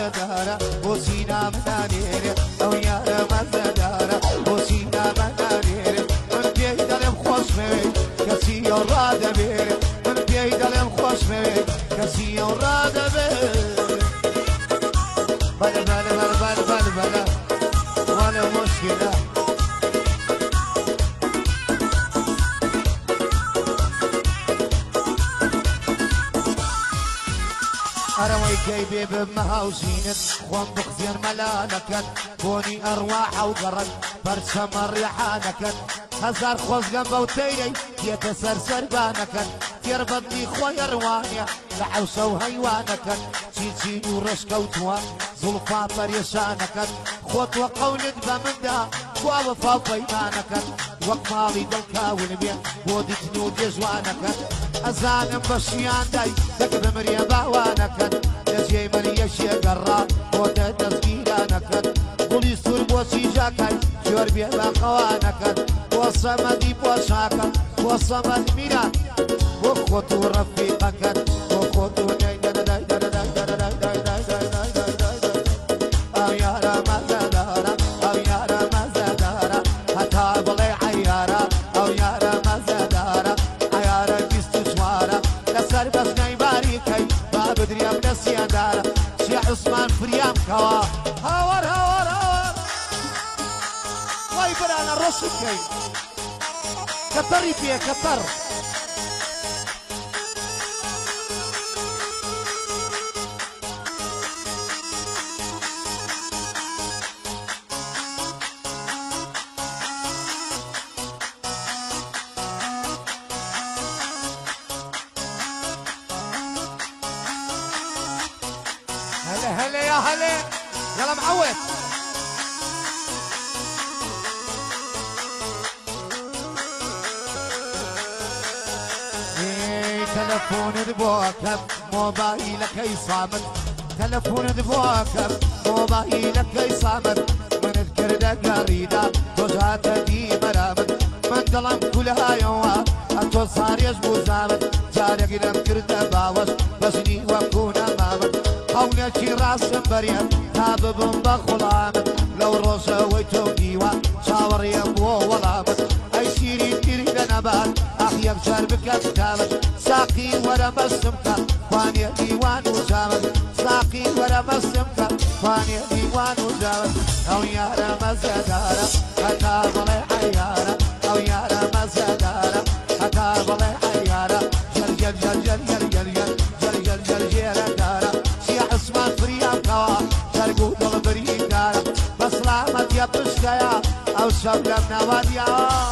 مزدارة وسينا منانير أو يا مزدارة وسينا منانير من بيد الخصمي كسي وراد بير من بيد الخصمي كسي وراد بير بلا بلا بلا بلا بلا ولا مشكلة أروي كيبي بمهاوزينت خوان بخزير ملانكت بوني أرواح وقرن برسم الريحانكت هزار خوز قنبا وتيري يتسرسر بانكت يربطني خوي أروانيا لحوسة وهيوانكت سيسين ورشكة وتوا زلفا بريشانكت خوت وقولت بمندا ووفا بيمانكت وقمالي دلكا والبيع بودي تنود يزوانكت أزانم بشيان داي دك بمريا باوانكت يجي مريا شيقرا بودا تسقيلانكت قولي سور بوسي جاكاي شور بيبا خوانكت وصمدي بوشاكت وصمد ميران وخوتو رفيقكت وخوتو داي داي داي داي داي داي داي داي داي داي داي داي داي أو يا رمزدارة أو يا رمزدارة هتا بلي عيارة أو يا رمزدارة عيارة جستو شوارة لسر بس نيباريكي ما بدري أبدا سيادارة شيخ عثمان فريام كوا هاور هاور هاور واي برانا رسكي كتري فيه كتر هلا هلا يا هلا يلا معود تلفون ذبوكب موبايلك يصامت تلفون ذبوكب موبايلك يصامت من الكردة قريدة توجهات دي مرامت من ظلم كلها يوم أتوصار يجبو زامت جارك لم كردة باوش بسني وكون أمامت هونكي راس بريم تابب بخلامت لو روسا ويتو ديوا شاور يمو ولامت أي سيري تريد نبات أخيك شربك أكتامت ساقي ورا مسمك واني ديوان وزامت ساقي ورا مسمك واني ديوان وزامت أو يا رمزدارة هتا بلي حيارة أو يا رمزدارة هتا بلي حيارة جل جل جل جل جل جل جل جل جل جل دارة شيخ عثمان فريام كوا شرقو دل بريد دارة بسلامت يا بشكايا أو شبلم نواديا